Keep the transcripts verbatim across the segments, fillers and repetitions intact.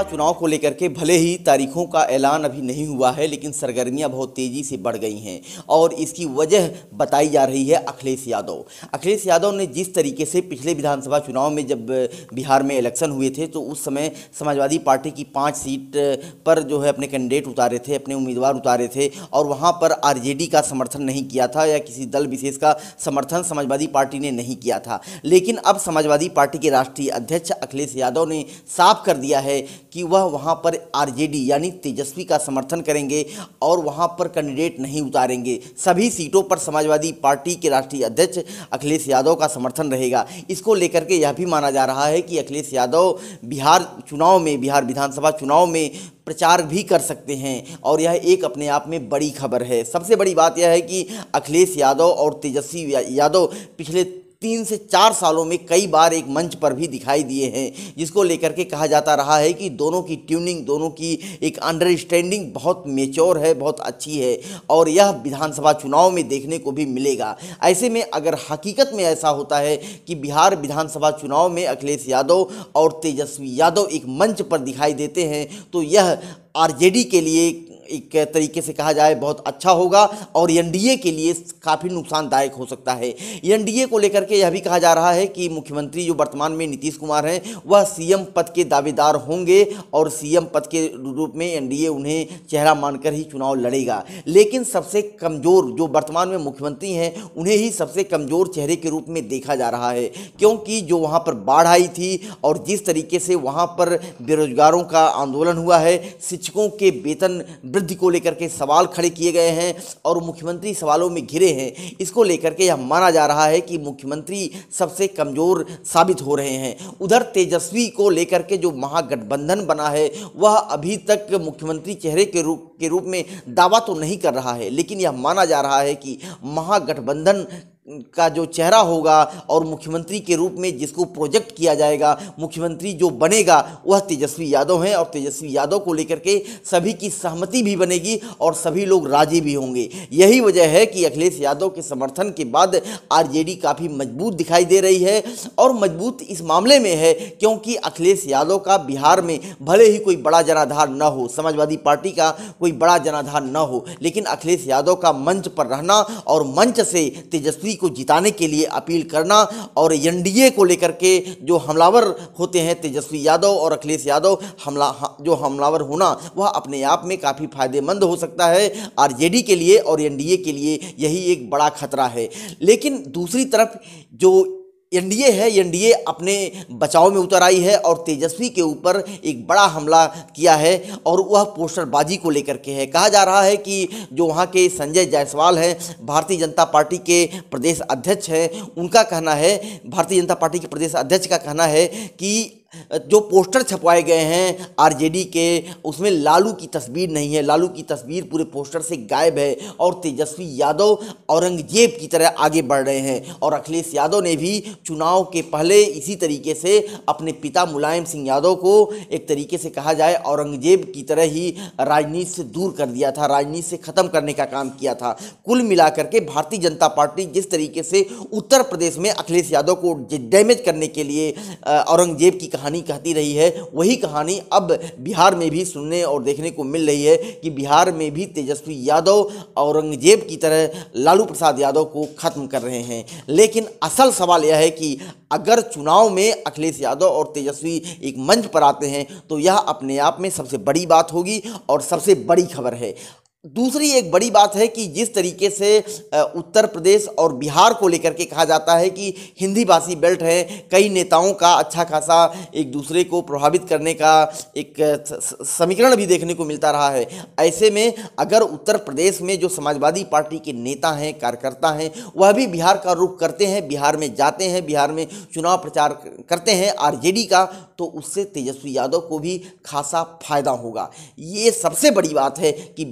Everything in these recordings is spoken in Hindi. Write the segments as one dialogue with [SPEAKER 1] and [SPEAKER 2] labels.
[SPEAKER 1] चुनाव को लेकर के भले ही तारीखों का ऐलान अभी नहीं हुआ है, लेकिन सरगर्मियां बहुत तेज़ी से बढ़ गई हैं और इसकी वजह बताई जा रही है अखिलेश यादव। अखिलेश यादव ने जिस तरीके से पिछले विधानसभा चुनाव में जब बिहार में इलेक्शन हुए थे तो उस समय समाजवादी पार्टी की पाँच सीट पर जो है अपने कैंडिडेट उतारे थे, अपने उम्मीदवार उतारे थे और वहाँ पर आरजेडी का समर्थन नहीं किया था या किसी दल विशेष का समर्थन समाजवादी पार्टी ने नहीं किया था। लेकिन अब समाजवादी पार्टी के राष्ट्रीय अध्यक्ष अखिलेश यादव ने साफ कर दिया है कि वह वहां पर आरजेडी यानी तेजस्वी का समर्थन करेंगे और वहां पर कैंडिडेट नहीं उतारेंगे। सभी सीटों पर समाजवादी पार्टी के राष्ट्रीय अध्यक्ष अखिलेश यादव का समर्थन रहेगा। इसको लेकर के यह भी माना जा रहा है कि अखिलेश यादव बिहार चुनाव में, बिहार विधानसभा चुनाव में प्रचार भी कर सकते हैं और यह एक अपने आप में बड़ी खबर है। सबसे बड़ी बात यह है कि अखिलेश यादव और तेजस्वी यादव पिछले तीन से चार सालों में कई बार एक मंच पर भी दिखाई दिए हैं, जिसको लेकर के कहा जाता रहा है कि दोनों की ट्यूनिंग, दोनों की एक अंडरस्टैंडिंग बहुत मैच्योर है, बहुत अच्छी है और यह विधानसभा चुनाव में देखने को भी मिलेगा। ऐसे में अगर हकीकत में ऐसा होता है कि बिहार विधानसभा चुनाव में अखिलेश यादव और तेजस्वी यादव एक मंच पर दिखाई देते हैं तो यह आरजेडी के लिए एक तरीके से कहा जाए बहुत अच्छा होगा और एनडीए के लिए काफ़ी नुकसानदायक हो सकता है। एनडीए को लेकर के यह भी कहा जा रहा है कि मुख्यमंत्री जो वर्तमान में नीतीश कुमार हैं वह सीएम पद के दावेदार होंगे और सीएम पद के रूप में एनडीए उन्हें चेहरा मानकर ही चुनाव लड़ेगा। लेकिन सबसे कमज़ोर जो वर्तमान में मुख्यमंत्री हैं उन्हें ही सबसे कमज़ोर चेहरे के रूप में देखा जा रहा है, क्योंकि जो वहाँ पर बाढ़ आई थी और जिस तरीके से वहाँ पर बेरोजगारों का आंदोलन हुआ है, शिक्षकों के वेतन वृद्धि को लेकर के सवाल खड़े किए गए हैं और मुख्यमंत्री सवालों में घिरे हैं। इसको लेकर के यह माना जा रहा है कि मुख्यमंत्री सबसे कमजोर साबित हो रहे हैं। उधर तेजस्वी को लेकर के जो महागठबंधन बना है वह अभी तक मुख्यमंत्री चेहरे के रूप के रूप में दावा तो नहीं कर रहा है, लेकिन यह माना जा रहा है कि महागठबंधन का जो चेहरा होगा और मुख्यमंत्री के रूप में जिसको प्रोजेक्ट किया जाएगा, मुख्यमंत्री जो बनेगा वह तेजस्वी यादव हैं और तेजस्वी यादव को लेकर के सभी की सहमति भी बनेगी और सभी लोग राजी भी होंगे। यही वजह है कि अखिलेश यादव के समर्थन के बाद आरजेडी काफ़ी मजबूत दिखाई दे रही है और मजबूत इस मामले में है क्योंकि अखिलेश यादव का बिहार में भले ही कोई बड़ा जनाधार न हो, समाजवादी पार्टी का कोई बड़ा जनाधार न हो, लेकिन अखिलेश यादव का मंच पर रहना और मंच से तेजस्वी को जिताने के लिए अपील करना और एनडीए को लेकर के जो हमलावर होते हैं तेजस्वी यादव और अखिलेश यादव हमला जो हमलावर होना वह अपने आप में काफ़ी फायदेमंद हो सकता है आरजेडी के लिए और एनडीए के लिए। यही एक बड़ा खतरा है। लेकिन दूसरी तरफ जो एनडीए है, एनडीए अपने बचाव में उतर आई है और तेजस्वी के ऊपर एक बड़ा हमला किया है और वह पोस्टरबाजी को लेकर के है। कहा जा रहा है कि जो वहाँ के संजय जायसवाल हैं, भारतीय जनता पार्टी के प्रदेश अध्यक्ष हैं, उनका कहना है, भारतीय जनता पार्टी के प्रदेश अध्यक्ष का कहना है कि जो पोस्टर छपवाए गए हैं आरजेडी के उसमें लालू की तस्वीर नहीं है, लालू की तस्वीर पूरे पोस्टर से गायब है और तेजस्वी यादव औरंगजेब की तरह आगे बढ़ रहे हैं। और अखिलेश यादव ने भी चुनाव के पहले इसी तरीके से अपने पिता मुलायम सिंह यादव को एक तरीके से कहा जाए औरंगजेब की तरह ही राजनीति से दूर कर दिया था, राजनीति से ख़त्म करने का काम किया था। कुल मिलाकर के भारतीय जनता पार्टी जिस तरीके से उत्तर प्रदेश में अखिलेश यादव को डैमेज करने के लिए औरंगजेब की कहानी कहती रही है, वही कहानी अब बिहार में भी सुनने और देखने को मिल रही है कि बिहार में भी तेजस्वी यादव औरंगजेब की तरह लालू प्रसाद यादव को खत्म कर रहे हैं। लेकिन असल सवाल यह है कि अगर चुनाव में अखिलेश यादव और तेजस्वी एक मंच पर आते हैं तो यह अपने आप में सबसे बड़ी बात होगी और सबसे बड़ी खबर है। दूसरी एक बड़ी बात है कि जिस तरीके से उत्तर प्रदेश और बिहार को लेकर के कहा जाता है कि हिंदी भाषी बेल्ट है, कई नेताओं का अच्छा खासा एक दूसरे को प्रभावित करने का एक समीकरण भी देखने को मिलता रहा है। ऐसे में अगर उत्तर प्रदेश में जो समाजवादी पार्टी के नेता हैं, कार्यकर्ता हैं, वह भी बिहार का रुख करते हैं, बिहार में जाते हैं, बिहार में चुनाव प्रचार करते हैं आरजेडी का, तो उससे तेजस्वी यादव को भी खासा फायदा होगा। ये सबसे बड़ी बात है कि बिहार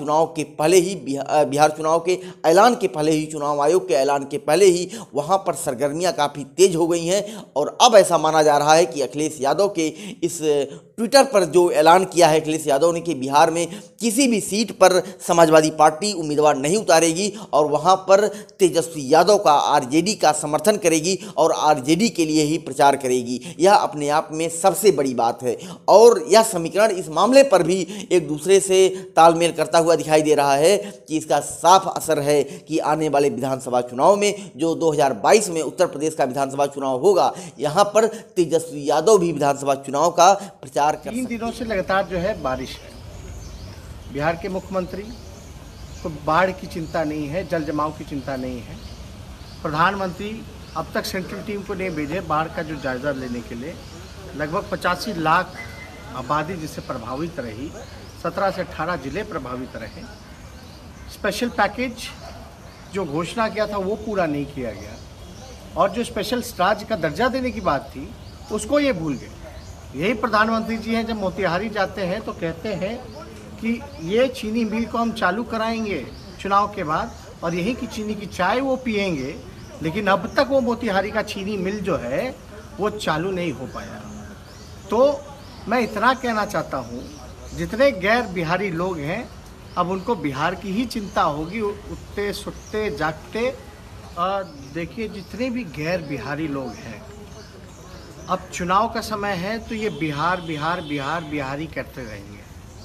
[SPEAKER 1] चुनाव के पहले ही बिहार बिहार चुनाव के ऐलान के पहले ही, चुनाव आयोग के ऐलान के पहले ही वहां पर सरगर्मियां काफ़ी तेज हो गई हैं। और अब ऐसा माना जा रहा है कि अखिलेश यादव के इस ट्विटर पर जो ऐलान किया है अखिलेश यादव ने कि बिहार में किसी भी सीट पर समाजवादी पार्टी उम्मीदवार नहीं उतारेगी और वहां पर तेजस्वी यादव का आरजेडी का समर्थन करेगी और आरजेडी के लिए ही प्रचार करेगी। यह अपने आप में सबसे बड़ी बात है और यह समीकरण इस मामले पर भी एक दूसरे से तालमेल करता हुआ दिखाई दे रहा है कि इसका साफ असर है कि आने वाले विधानसभा चुनाव में, जो दो हज़ार बाईस में उत्तर प्रदेश का विधानसभा चुनाव होगा, यहाँ पर तेजस्वी यादव भी विधानसभा चुनाव का प्रचार कर
[SPEAKER 2] तीन दिनों से लगातार जो है बारिश है। बिहार के मुख्यमंत्री को बाढ़ की चिंता नहीं है, जल जमाव की चिंता नहीं है। प्रधानमंत्री अब तक सेंट्रल टीम को नहीं भेजे बाढ़ का जो जायजा लेने के लिए। लगभग पचासी लाख आबादी जिससे प्रभावित रही, सत्रह से अठारह जिले प्रभावित रहे। स्पेशल पैकेज जो घोषणा किया था वो पूरा नहीं किया गया और जो स्पेशल राज्य का दर्जा देने की बात थी उसको ये भूल गए। यही प्रधानमंत्री जी हैं, जब मोतिहारी जाते हैं तो कहते हैं कि ये चीनी मिल को हम चालू कराएंगे चुनाव के बाद और यही की चीनी की चाय वो पिएंगे, लेकिन अब तक वो मोतिहारी का चीनी मिल जो है वो चालू नहीं हो पाया। तो मैं इतना कहना चाहता हूँ, जितने गैर बिहारी लोग हैं अब उनको बिहार की ही चिंता होगी, उठते सुटते जागते। देखिए जितने भी गैर बिहारी लोग हैं, अब चुनाव का समय है तो ये बिहार बिहार बिहार बिहारी करते रहेंगे।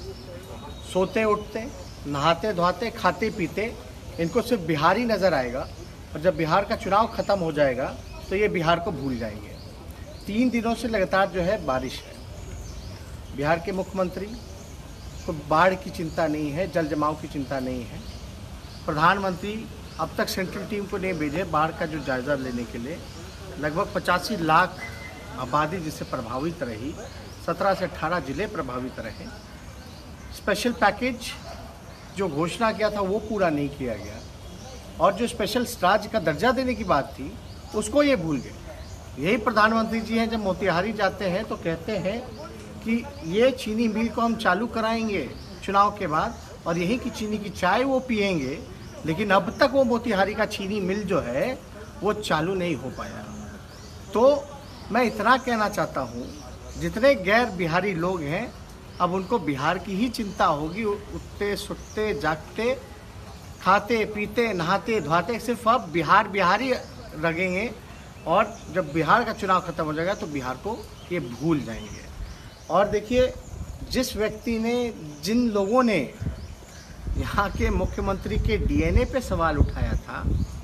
[SPEAKER 2] सोते उठते, नहाते धोते, खाते पीते, इनको सिर्फ बिहारी नज़र आएगा और जब बिहार का चुनाव ख़त्म हो जाएगा तो ये बिहार को भूल जाएंगे। तीन दिनों से लगातार जो है बारिश है। बिहार के मुख्यमंत्री को बाढ़ की चिंता नहीं है, जल जमाव की चिंता नहीं है। प्रधानमंत्री अब तक सेंट्रल टीम को नहीं भेजे बाढ़ का जो जायजा लेने के लिए। लगभग पचासी लाख आबादी जिससे प्रभावित रही, सत्रह से अठारह जिले प्रभावित रहे। स्पेशल पैकेज जो घोषणा किया था वो पूरा नहीं किया गया और जो स्पेशल राज्य का दर्जा देने की बात थी उसको ये भूल गए। यही प्रधानमंत्री जी हैं, जब मोतिहारी जाते हैं तो कहते हैं कि ये चीनी मिल को हम चालू कराएंगे चुनाव के बाद और यही की चीनी की चाय वो पिएंगे, लेकिन अब तक वो मोतिहारी का चीनी मिल जो है वो चालू नहीं हो पाया। तो मैं इतना कहना चाहता हूँ, जितने गैर बिहारी लोग हैं अब उनको बिहार की ही चिंता होगी, उठते सुटते जागते, खाते पीते, नहाते धोते, सिर्फ अब बिहार बिहारी लगेंगे और जब बिहार का चुनाव खत्म हो जाएगा तो बिहार को ये भूल जाएंगे। और देखिए, जिस व्यक्ति ने, जिन लोगों ने यहाँ के मुख्यमंत्री के डीएनए पे सवाल उठाया था,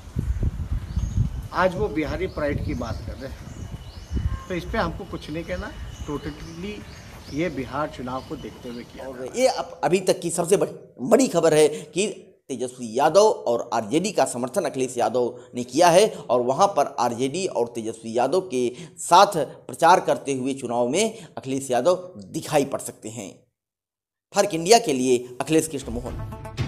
[SPEAKER 2] आज वो बिहारी प्राइड की बात कर रहे हैं। तो इस पे हमको कुछ नहीं कहना, टोटली ये बिहार चुनाव को देखते हुए किया।
[SPEAKER 1] और ये अब अभी तक की सबसे बड़ी बड़ी खबर है कि तेजस्वी यादव और आरजेडी का समर्थन अखिलेश यादव ने किया है और वहां पर आरजेडी और तेजस्वी यादव के साथ प्रचार करते हुए चुनाव में अखिलेश यादव दिखाई पड़ सकते हैं। फर्क इंडिया के लिए अखिलेश कृष्ण मोहन।